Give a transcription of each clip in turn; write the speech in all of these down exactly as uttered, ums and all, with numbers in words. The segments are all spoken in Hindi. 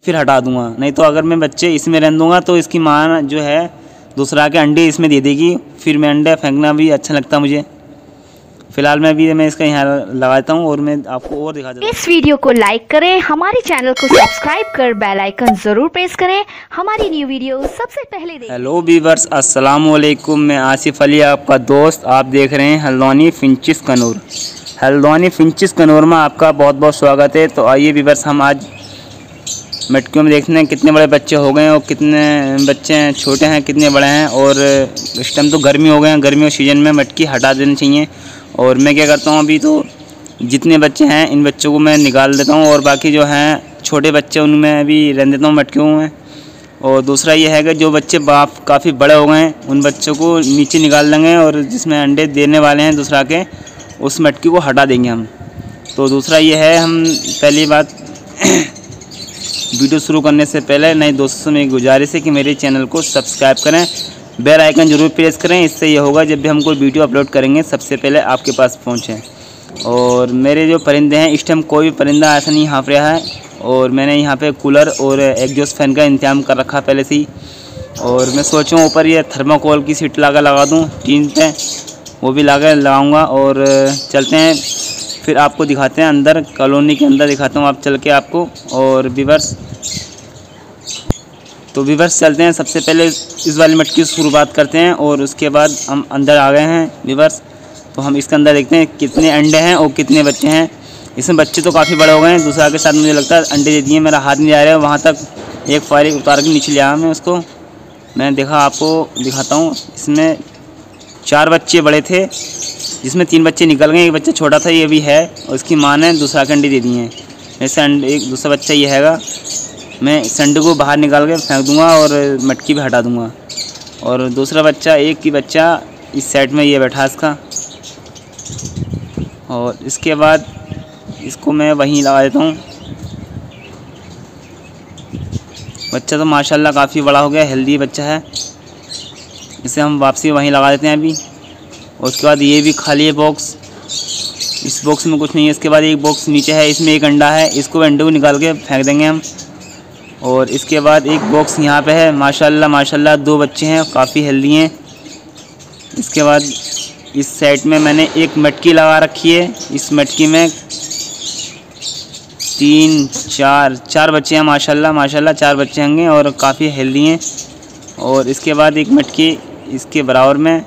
फिर हटा दूंगा। नहीं तो अगर मैं बच्चे इसमें रहने दूंगा तो इसकी माँ जो है दूसरा के अंडे इसमें दे देगी, फिर मैं अंडे फेंकना भी अच्छा लगता मुझे। फिलहाल मैं भी मैं इसका यहाँ लगाता हूँ और मैं आपको और दिखा देता हूँ। इस वीडियो को लाइक करें, हमारे चैनल को सब्सक्राइब कर बेल आइकन जरूर प्रेस करें, हमारी न्यू वीडियो सबसे पहले देखें। हेलो वीवर्स, अस्सलाम वालेकुम। मैं आसिफ अली आपका दोस्त, आप देख रहे हैं हल्द्वानी फिंचिस कनूर। हल्द्वानी फिंचिस कनूर में आपका बहुत बहुत स्वागत है। तो आइए वीवर्स, हम आज मटकियों में देखते हैं कितने बड़े बच्चे हो गए और कितने बच्चे हैं छोटे हैं, कितने बड़े हैं। और इस टाइम तो गर्मी हो गए हैं, गर्मियों सीजन में मटकी हटा देनी चाहिए। और मैं क्या करता हूँ, अभी तो जितने बच्चे हैं इन बच्चों को मैं निकाल देता हूँ और बाकी जो हैं छोटे बच्चे उनमें भी रहने देता हूँ मटकियों में। और दूसरा ये है कि जो बच्चे बाप काफ़ी बड़े हो गए हैं उन बच्चों को नीचे निकाल देंगे और जिसमें अंडे देने वाले हैं दूसरा के, उस मटकी को हटा देंगे हम। तो दूसरा ये है, हम पहली बात वीडियो शुरू करने से पहले नए दोस्तों से मेरी गुजारिश है कि मेरे चैनल को सब्सक्राइब करें, बेल आइकन ज़रूर प्रेस करें। इससे ये होगा जब भी हम कोई वीडियो अपलोड करेंगे सबसे पहले आपके पास पहुँचे। और मेरे जो परिंदे हैं, इस टाइम कोई भी परिंदा ऐसा नहीं हाँफ रहा है। और मैंने यहाँ पे कूलर और एग्जॉस्ट फैन का इंतजाम कर रखा पहले से ही। और मैं सोच रहा हूँ ऊपर ये थर्माकोल की सीट लगा लगा दूँ टीन पे, वो भी लगा लगाऊँगा। और चलते हैं फिर आपको दिखाते हैं अंदर, कॉलोनी के अंदर दिखाता हूँ आप चल के आपको। और वीवर्स तो वीवर्स चलते हैं, सबसे पहले इस वाली मटकी की शुरुआत करते हैं और उसके बाद हम अंदर आ गए हैं वीवर्स। तो हम इसके अंदर देखते हैं कितने अंडे हैं और कितने बच्चे हैं। इसमें बच्चे तो काफ़ी बड़े हो गए हैं, दूसरा के साथ मुझे लगता है अंडे दे दिए। मेरा हाथ नहीं आ रहा है वहाँ तक, एक फाइल उतार के नीचे ले आया मैं उसको। मैं देखा आपको दिखाता हूँ, इसमें चार बच्चे बड़े थे जिसमें तीन बच्चे निकल गए, एक बच्चा छोटा था ये भी है और इसकी माँ ने दूसरा के अंडे दे दिए हैं। ऐसे अंडे एक दूसरा बच्चा ये हैगा, मैं इस अंडे को बाहर निकाल के फेंक दूंगा और मटकी भी हटा दूंगा। और दूसरा बच्चा, एक ही बच्चा इस साइड में ये बैठा इसका। और इसके बाद इसको मैं वहीं लगा देता हूँ। बच्चा तो माशाल्लाह काफ़ी बड़ा हो गया, हेल्दी बच्चा है। इसे हम वापसी वहीं लगा देते हैं अभी। और उसके बाद ये भी खाली है बॉक्स, इस बॉक्स में कुछ नहीं है। इसके बाद एक बॉक्स नीचे है, इसमें एक अंडा है, इसको अंडे को निकाल के फेंक देंगे हम। और इसके बाद एक बॉक्स यहाँ पे है, माशाल्लाह माशाल्लाह दो बच्चे हैं, काफ़ी हेल्दी हैं। इसके बाद इस साइड में मैंने एक मटकी लगा रखी है, इस मटकी में तीन चार चार बच्चे हैं, माशाल्लाह माशाल्लाह चार बच्चे होंगे और काफ़ी हेल्दी हैं। और इसके बाद एक मटकी इसके बराबर में,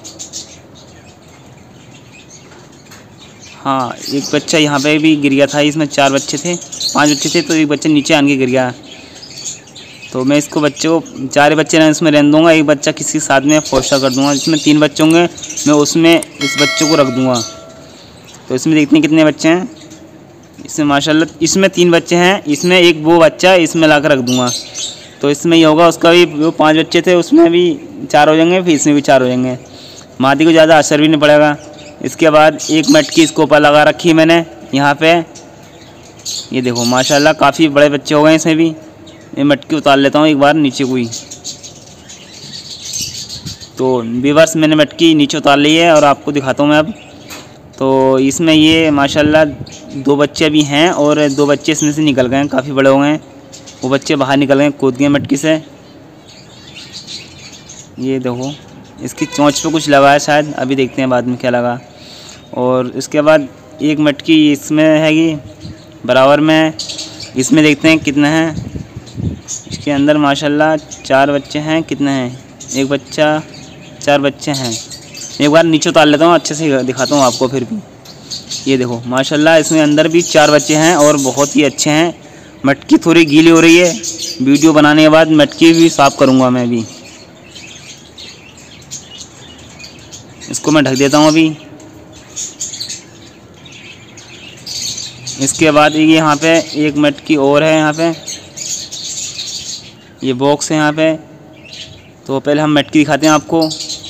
हाँ एक बच्चा यहाँ पे भी गिर गया था। इसमें चार बच्चे थे, पांच बच्चे थे तो एक बच्चा नीचे आन के गिर गया। तो मैं इसको बच्चे को, चार बच्चे ना इसमें रहने दूँगा, एक बच्चा किसी साथ में फोस्टर कर दूँगा। जिसमें तीन बच्चे होंगे मैं उसमें इस बच्चे को रख दूँगा। तो इसमें देखते हैं कितने बच्चे हैं। इसमें माशाल्लाह इसमें तीन बच्चे हैं, इसमें एक वो बच्चा इसमें ला कर रख दूँगा। तो इसमें ये होगा, उसका भी वो पाँच बच्चे थे उसमें भी चार हो जाएंगे, फिर इसमें भी चार हो जाएंगे। मादी को ज़्यादा असर भी नहीं पड़ेगा। इसके बाद एक मटकी इसके ऊपर लगा रखी है मैंने यहाँ पे, ये देखो माशाल्लाह काफ़ी बड़े बच्चे हो गए इसमें भी। ये मटकी उतार लेता हूँ एक बार नीचे को ही। तो वीवर्स मैंने मटकी नीचे उतार ली है और आपको दिखाता हूँ मैं अब। तो इसमें ये माशाल्लाह दो बच्चे भी हैं और दो बच्चे इसमें से निकल गए हैं, काफ़ी बड़े हो गए हैं। वो बच्चे बाहर निकल गए, कूद गए मटकी से। ये देखो इसकी चोंच पे कुछ लगा है शायद, अभी देखते हैं बाद में क्या लगा। और इसके बाद एक मटकी इसमें हैगी बराबर में, इसमें देखते हैं कितने हैं। इसके अंदर माशाल्लाह चार बच्चे हैं, कितने हैं, एक बच्चा, चार बच्चे हैं। एक बार नीचे उतार लेता हूँ, अच्छे से दिखाता हूँ आपको फिर भी। ये देखो माशाल्लाह इसमें अंदर भी चार बच्चे हैं और बहुत ही अच्छे हैं। मटकी थोड़ी गीली हो रही है, वीडियो बनाने के बाद मटकी भी साफ़ करूँगा मैं भी। इसको मैं ढक देता हूँ अभी। इसके बाद ये यहाँ पे एक मटकी और है, यहाँ पे ये बॉक्स है यहाँ पे। तो पहले हम मटकी दिखाते हैं आपको।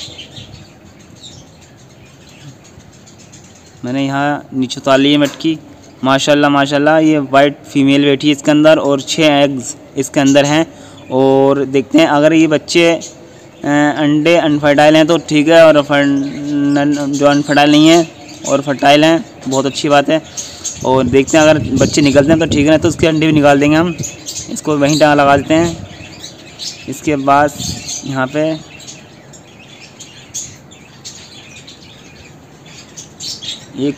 मैंने यहाँ नीचे उतार ली है मटकी, माशाल्लाह माशाल्लाह ये वाइट फीमेल बैठी है इसके अंदर और छः एग्स इसके अंदर हैं। और देखते हैं अगर ये बच्चे अंडे अनफर्टाइल हैं तो ठीक है, और जो अनफर्टाइल नहीं है और फर्टाइल हैं बहुत अच्छी बात है। और देखते हैं अगर बच्चे निकलते हैं तो ठीक है, ना तो उसके अंडे भी निकाल देंगे हम। इसको वहीं टांग लगा देते हैं। इसके बाद यहाँ पे एक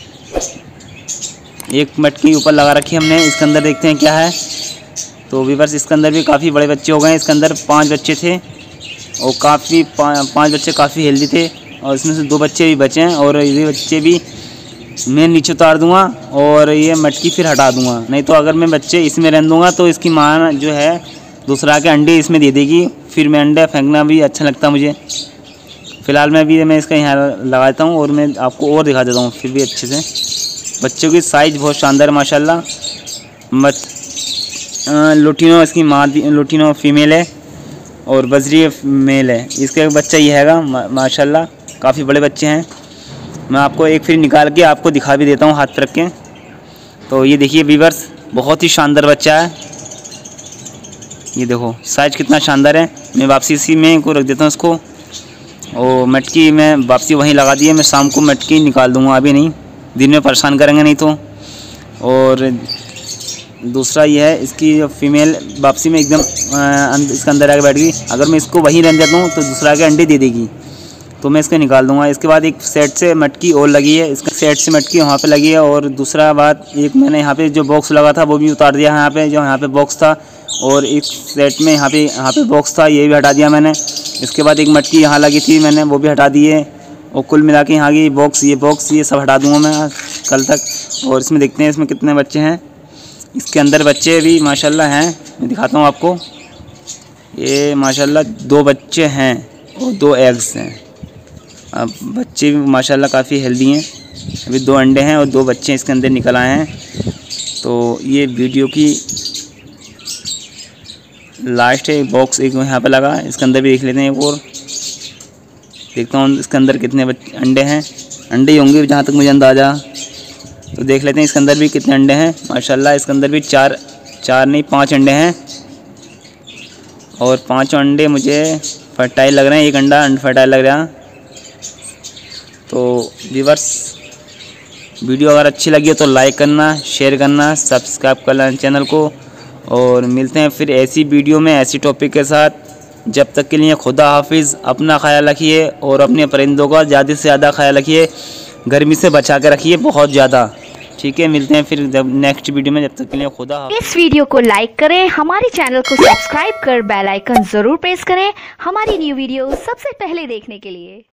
एक मटकी ऊपर लगा रखी हमने। इसके अंदर देखते हैं क्या है। तो व्यूअर्स इसके अंदर भी काफ़ी बड़े बच्चे हो गए हैं। इसके अंदर पांच बच्चे थे और काफ़ी पांच बच्चे काफ़ी हेल्दी थे और इसमें से दो बच्चे भी बचे हैं और ये बच्चे भी मैं नीचे उतार दूंगा और ये मटकी फिर हटा दूंगा। नहीं तो अगर मैं बच्चे इसमें रहने दूंगा तो इसकी माँ जो है दूसरा के अंडे इसमें दे देगी, फिर मैं अंडे फेंकना भी अच्छा लगता मुझे। फ़िलहाल मैं भी मैं इसका यहाँ लगा देता हूँ और मैं आपको और दिखा देता हूँ फिर भी अच्छे से। बच्चों की साइज़ बहुत शानदार माशाल्लाह। मत लुटिनो इसकी माँ लुटिनो फीमेल है और बजरी मेल है। इसका बच्चा ये हैगा मा, माशाल्लाह काफ़ी बड़े बच्चे हैं। मैं आपको एक फिर निकाल के आपको दिखा भी देता हूँ हाथ पर रख के। तो ये देखिए व्यूअर्स बहुत ही शानदार बच्चा है। ये देखो साइज़ कितना शानदार है। मैं वापसी इसी में को रख देता हूँ इसको और मटकी मैं वापसी वहीं लगा दी है। मैं शाम को मटकी निकाल दूँगा, अभी नहीं, दिन में परेशान करेंगे नहीं तो। और दूसरा ये है इसकी फ़ीमेल वापसी में एकदम इसके अंदर आके बैठ गई। अगर मैं इसको वहीं रहने देता हूँ तो दूसरा के अंडे दे देगी, तो मैं इसको निकाल दूंगा। इसके बाद एक सेट से मटकी और लगी है, इसका सेट से मटकी वहाँ पे लगी है। और दूसरा बात एक मैंने यहाँ पे जो बॉक्स लगा था वो भी उतार दिया है। यहाँ पे जो यहाँ पे बॉक्स था और एक सेट में यहाँ पे यहाँ पे बॉक्स था, ये भी हटा दिया मैंने। इसके बाद एक मटकी यहाँ लगी थी, मैंने वो भी हटा दी है। और कुल मिला के यहाँ की बॉक्स ये बॉक्स ये सब हटा दूँगा मैं कल तक। और इसमें देखते हैं इसमें कितने बच्चे हैं। इसके अंदर बच्चे भी माशाल्लाह हैं, मैं दिखाता हूँ आपको। ये माशाल्लाह दो बच्चे हैं और दो एग्स हैं। अब बच्चे भी माशाल्लाह काफ़ी हेल्दी हैं। अभी दो अंडे हैं और दो बच्चे इसके अंदर निकल आए हैं। तो ये वीडियो की लास्ट है। बॉक्स एक यहाँ पे लगा, इसके अंदर भी देख लेते हैं एक और। देखता हूँ इसके अंदर कितने बच्चे अंडे हैं। अंडे ही होंगे जहाँ तक मुझे अंदाज़ा। तो देख लेते हैं इसके अंदर भी कितने अंडे हैं। माशाल्लाह इसके अंदर भी चार चार नहीं पाँच अंडे हैं और पाँचों अंडे मुझे फर्टाइल लग रहे हैं। एक अंडा अनफर्टाइल लग रहा है। तो व्यूअर्स वीडियो अगर अच्छी लगी हो तो लाइक करना, शेयर करना, सब्सक्राइब करना चैनल को। और मिलते हैं फिर ऐसी वीडियो में ऐसी टॉपिक के साथ। जब तक के लिए खुदा हाफिज़। अपना ख्याल रखिए और अपने परिंदों का ज़्यादा से ज़्यादा ख्याल रखिए। गर्मी से बचा के रखिए बहुत ज़्यादा। ठीक है, मिलते हैं फिर जब नेक्स्ट वीडियो में। जब तक के लिए खुदा हाफिज़। इस वीडियो को लाइक करें, हमारे चैनल को सब्सक्राइब कर बेल आइकन जरूर प्रेस करें हमारी न्यू वीडियो सबसे पहले देखने के लिए।